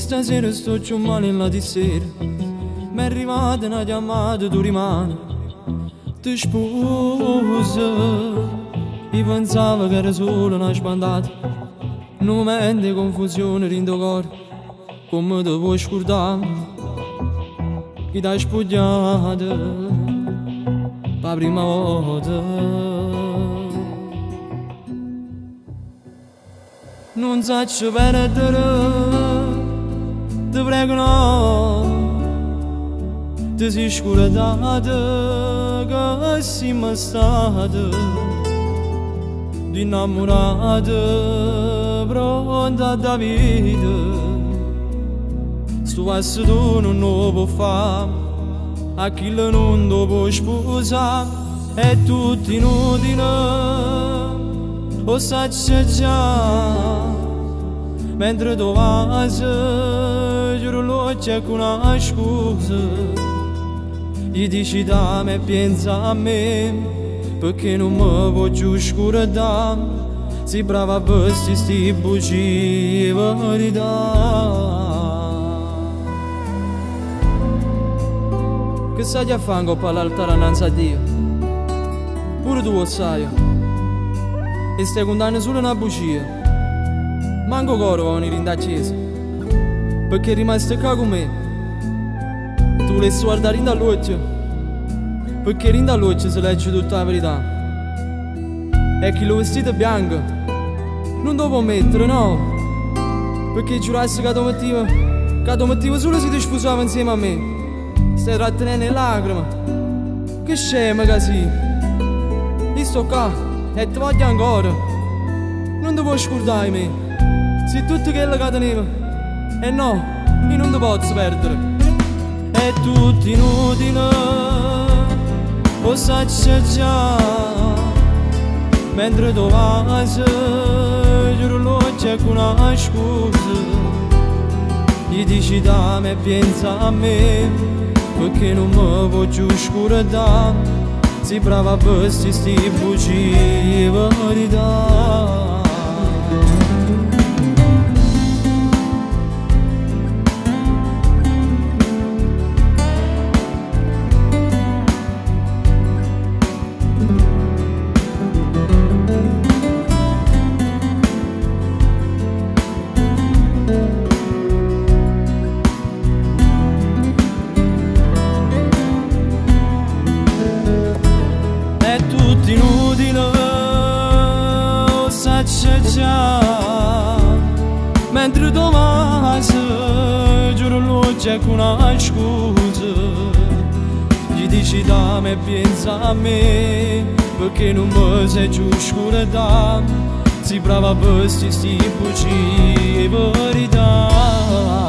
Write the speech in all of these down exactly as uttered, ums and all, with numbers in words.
stasera sto giù male in la di sera. M'è arrivata una chiamata, tu rimani, ti sposa. Io pensavo che era solo una spandata, un momento di confusione rindo cuore, come ti puoi scordare, chi ti ha spogliata per la prima volta. Non saccio perdere, ti prego no, ti sei scordata che siamo stati di innamorata pronta da vita. Sto passo tu non lo può fare, a chi non lo può sposare, è tutto inutile. Lo saccio già, mentre tu vai, giuro c'è una scusa. Gli dici da me, pensa a me, perché non mi può più scordare. Sei brava a vestire sti bugie verità. Che sai a fare con l'altare innanzi a Dio? Pure tu lo sai. E stai contando solo una bugia. Manco coro va a venire in da chiesa, perché rimasti qua con me. Tu volessi guardare in da luce, perché in da luce si legge tutta la verità. E chi lo vestito bianco non lo può mettere, no, perché giurassi che domattina che domattina solo si ti sposava insieme a me. Stai trattenendo le lacrime, che scema che sei. Io sto qua e ti voglio ancora, non ti puoi scordare di me. Sei tutto quello che tenevo, e no, io non ti posso perdere. È tutto inutile, lo saccio già, mentre tu vai, giuro c'è una scusa. Gli dici da me, pensa a me, perché non mi può più scordare. Sei brava a vestire sti bugie verità. Mentre tu vai, giuro c'è una scusa. Gli dici da me, pensa a me, perché non mi sei più scordata. Sei brava a vestire sti bugie verità.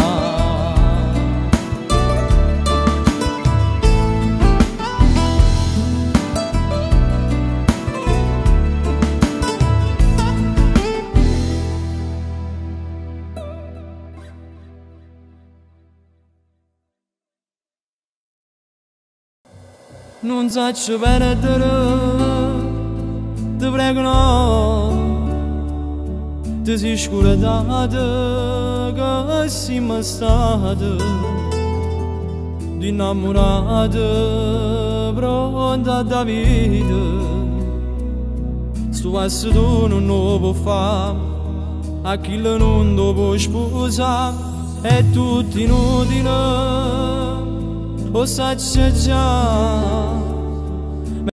Non saccio perdere, ti prego no, ti sei scordata che siamo stati di innamorata pronta da vita. Sto passo tu non lo può fare, a chi non lo può sposare, è tutto inutile. Lo saccio già,